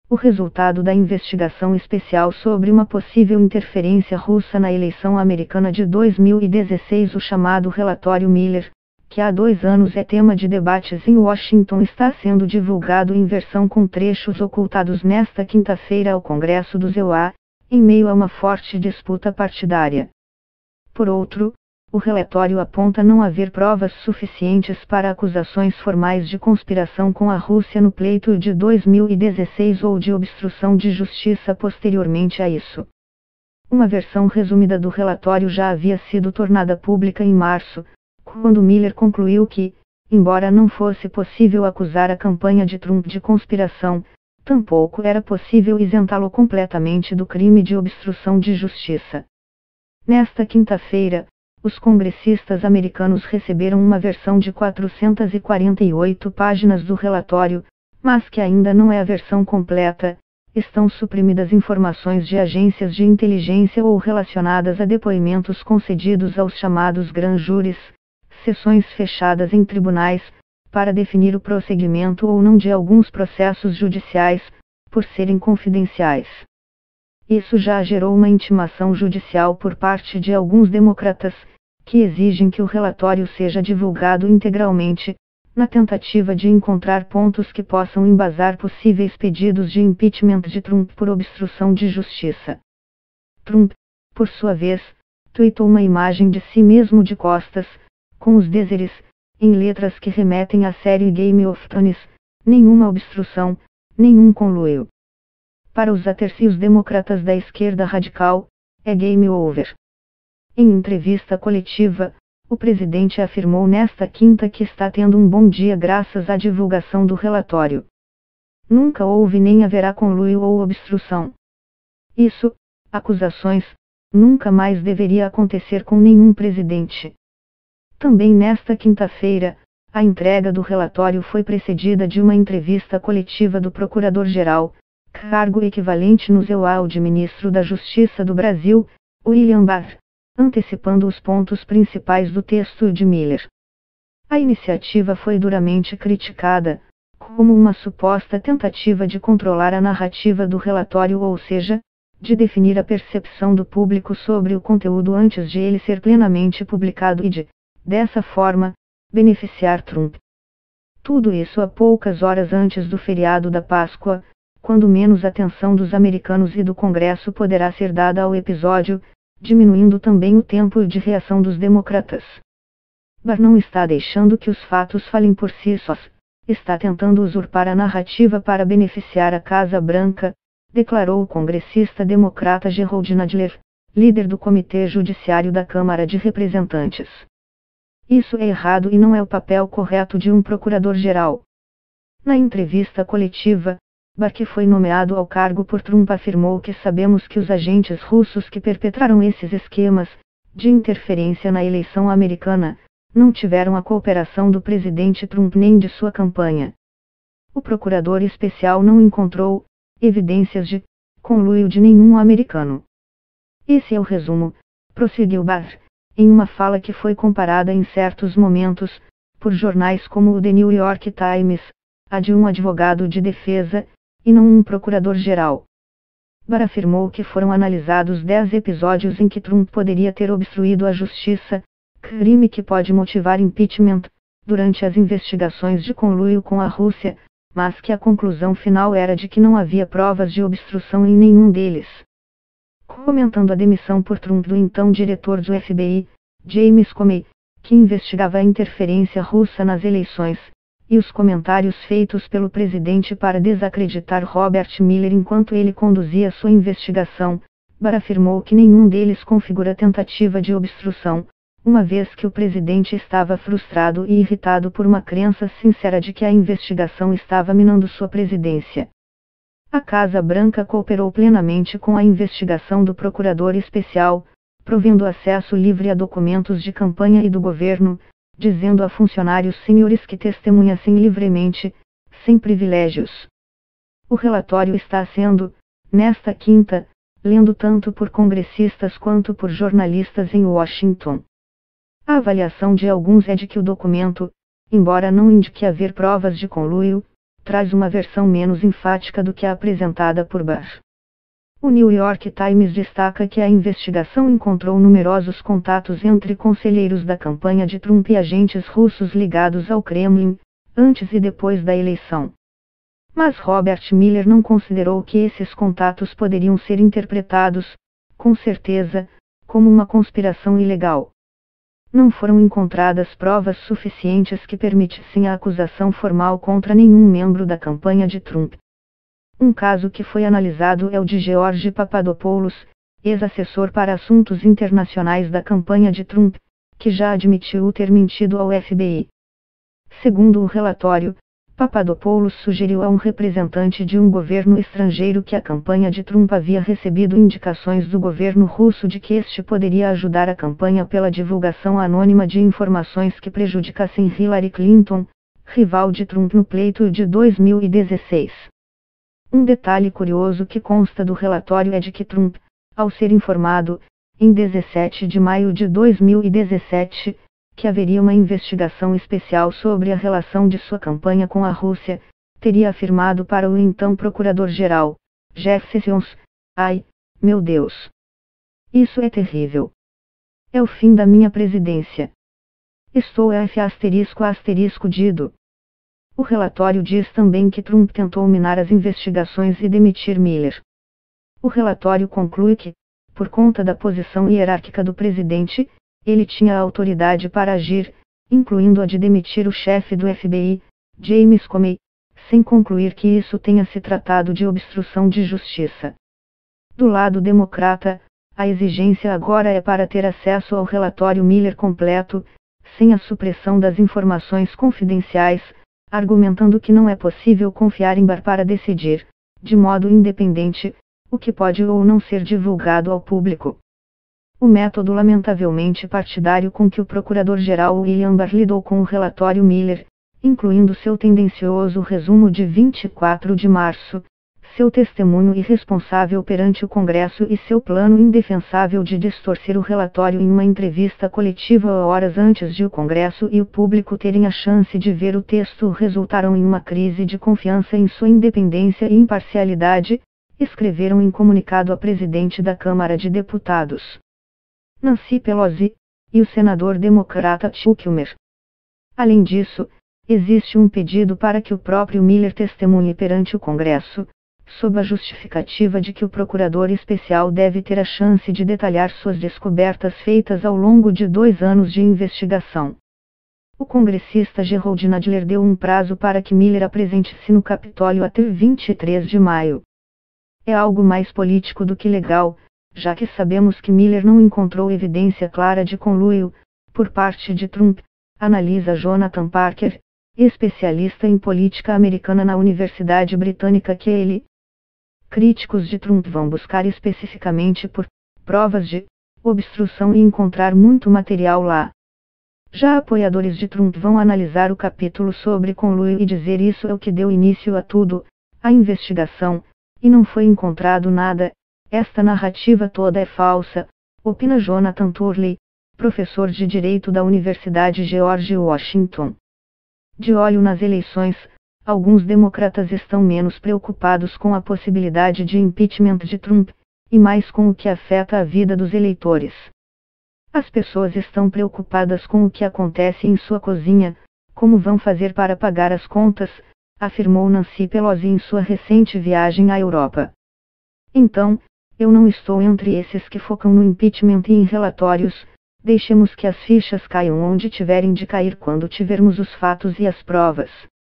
o resultado da investigação especial sobre uma possível interferência russa na eleição americana de 2016, o chamado Relatório Miller, que há 2 anos é tema de debates em Washington, está sendo divulgado em versão com trechos ocultados nesta quinta-feira ao Congresso dos EUA, em meio a uma forte disputa partidária. Por outro, o relatório aponta não haver provas suficientes para acusações formais de conspiração com a Rússia no pleito de 2016 ou de obstrução de justiça posteriormente a isso. Uma versão resumida do relatório já havia sido tornada pública em março, quando Miller concluiu que, embora não fosse possível acusar a campanha de Trump de conspiração, tampouco era possível isentá-lo completamente do crime de obstrução de justiça. Nesta quinta-feira, os congressistas americanos receberam uma versão de 448 páginas do relatório, mas que ainda não é a versão completa. Estão suprimidas informações de agências de inteligência ou relacionadas a depoimentos concedidos aos chamados grand juries, sessões fechadas em tribunais, para definir o prosseguimento ou não de alguns processos judiciais, por serem confidenciais. Isso já gerou uma intimação judicial por parte de alguns democratas, que exigem que o relatório seja divulgado integralmente, na tentativa de encontrar pontos que possam embasar possíveis pedidos de impeachment de Trump por obstrução de justiça. Trump, por sua vez, tweetou uma imagem de si mesmo de costas, com os dizeres, em letras que remetem à série Game of Thrones: nenhuma obstrução, nenhum conluio. Para os ateus e os democratas da esquerda radical, é game over. Em entrevista coletiva, o presidente afirmou nesta quinta que está tendo um bom dia graças à divulgação do relatório. Nunca houve nem haverá conluio ou obstrução. Isso, acusações, nunca mais deveria acontecer com nenhum presidente. Também nesta quinta-feira, a entrega do relatório foi precedida de uma entrevista coletiva do Procurador-Geral, cargo equivalente no EUA ao de Ministro da Justiça do Brasil, William Barr, antecipando os pontos principais do texto de Miller. A iniciativa foi duramente criticada, como uma suposta tentativa de controlar a narrativa do relatório, ou seja, de definir a percepção do público sobre o conteúdo antes de ele ser plenamente publicado e de, dessa forma, beneficiar Trump. Tudo isso a poucas horas antes do feriado da Páscoa, quando menos atenção dos americanos e do Congresso poderá ser dada ao episódio, diminuindo também o tempo de reação dos democratas. Barr não está deixando que os fatos falem por si sós, está tentando usurpar a narrativa para beneficiar a Casa Branca, declarou o congressista democrata Gerald Nadler, líder do Comitê Judiciário da Câmara de Representantes. Isso é errado e não é o papel correto de um procurador-geral. Na entrevista coletiva, Barr, que foi nomeado ao cargo por Trump, afirmou que sabemos que os agentes russos que perpetraram esses esquemas de interferência na eleição americana não tiveram a cooperação do presidente Trump nem de sua campanha. O procurador especial não encontrou evidências de conluio de nenhum americano. Esse é o resumo, prosseguiu Barr, em uma fala que foi comparada em certos momentos, por jornais como o The New York Times, a de um advogado de defesa, e não um procurador-geral. Barr afirmou que foram analisados 10 episódios em que Trump poderia ter obstruído a justiça, crime que pode motivar impeachment, durante as investigações de conluio com a Rússia, mas que a conclusão final era de que não havia provas de obstrução em nenhum deles. Comentando a demissão por Trump do então diretor do FBI, James Comey, que investigava a interferência russa nas eleições, e os comentários feitos pelo presidente para desacreditar Robert Mueller enquanto ele conduzia sua investigação, Barr afirmou que nenhum deles configura tentativa de obstrução, uma vez que o presidente estava frustrado e irritado por uma crença sincera de que a investigação estava minando sua presidência. A Casa Branca cooperou plenamente com a investigação do procurador especial, provendo acesso livre a documentos de campanha e do governo, dizendo a funcionários senhores que testemunhassem livremente, sem privilégios. O relatório está sendo, nesta quinta, lendo tanto por congressistas quanto por jornalistas em Washington. A avaliação de alguns é de que o documento, embora não indique haver provas de conluio, traz uma versão menos enfática do que a apresentada por Barr. O New York Times destaca que a investigação encontrou numerosos contatos entre conselheiros da campanha de Trump e agentes russos ligados ao Kremlin, antes e depois da eleição. Mas Robert Mueller não considerou que esses contatos poderiam ser interpretados, com certeza, como uma conspiração ilegal. Não foram encontradas provas suficientes que permitissem a acusação formal contra nenhum membro da campanha de Trump. Um caso que foi analisado é o de George Papadopoulos, ex-assessor para assuntos internacionais da campanha de Trump, que já admitiu ter mentido ao FBI. Segundo o relatório, Papadopoulos sugeriu a um representante de um governo estrangeiro que a campanha de Trump havia recebido indicações do governo russo de que este poderia ajudar a campanha pela divulgação anônima de informações que prejudicassem Hillary Clinton, rival de Trump no pleito de 2016. Um detalhe curioso que consta do relatório é de que Trump, ao ser informado, em 17 de maio de 2017, que haveria uma investigação especial sobre a relação de sua campanha com a Rússia, teria afirmado para o então procurador-geral, Jeff Sessions: "Ai, meu Deus! Isso é terrível. É o fim da minha presidência. Estou dido." O relatório diz também que Trump tentou minar as investigações e demitir Mueller. O relatório conclui que, por conta da posição hierárquica do presidente, ele tinha a autoridade para agir, incluindo a de demitir o chefe do FBI, James Comey, sem concluir que isso tenha se tratado de obstrução de justiça. Do lado democrata, a exigência agora é para ter acesso ao relatório Mueller completo, sem a supressão das informações confidenciais, argumentando que não é possível confiar em Barr para decidir, de modo independente, o que pode ou não ser divulgado ao público. O método lamentavelmente partidário com que o procurador-geral William Barr lidou com o relatório Mueller, incluindo seu tendencioso resumo de 24 de março, seu testemunho irresponsável perante o Congresso e seu plano indefensável de distorcer o relatório em uma entrevista coletiva horas antes de o Congresso e o público terem a chance de ver o texto resultaram em uma crise de confiança em sua independência e imparcialidade, escreveram em comunicado a presidente da Câmara de Deputados, Nancy Pelosi, e o senador democrata Chuck Schumer. Além disso, existe um pedido para que o próprio Mueller testemunhe perante o Congresso, sob a justificativa de que o procurador especial deve ter a chance de detalhar suas descobertas feitas ao longo de 2 anos de investigação. O congressista Gerald Nadler deu um prazo para que Mueller apresente-se no Capitólio até 23 de maio. É algo mais político do que legal, já que sabemos que Mueller não encontrou evidência clara de conluio, por parte de Trump, analisa Jonathan Parker, especialista em política americana na Universidade Britânica que ele. Críticos de Trump vão buscar especificamente por provas de obstrução e encontrar muito material lá. Já apoiadores de Trump vão analisar o capítulo sobre conluio e dizer isso é o que deu início a tudo, a investigação, e não foi encontrado nada, esta narrativa toda é falsa, opina Jonathan Turley, professor de Direito da Universidade George Washington. De olho nas eleições, alguns democratas estão menos preocupados com a possibilidade de impeachment de Trump, e mais com o que afeta a vida dos eleitores. As pessoas estão preocupadas com o que acontece em sua cozinha, como vão fazer para pagar as contas, afirmou Nancy Pelosi em sua recente viagem à Europa. Então, eu não estou entre esses que focam no impeachment e em relatórios, deixemos que as fichas caiam onde tiverem de cair quando tivermos os fatos e as provas.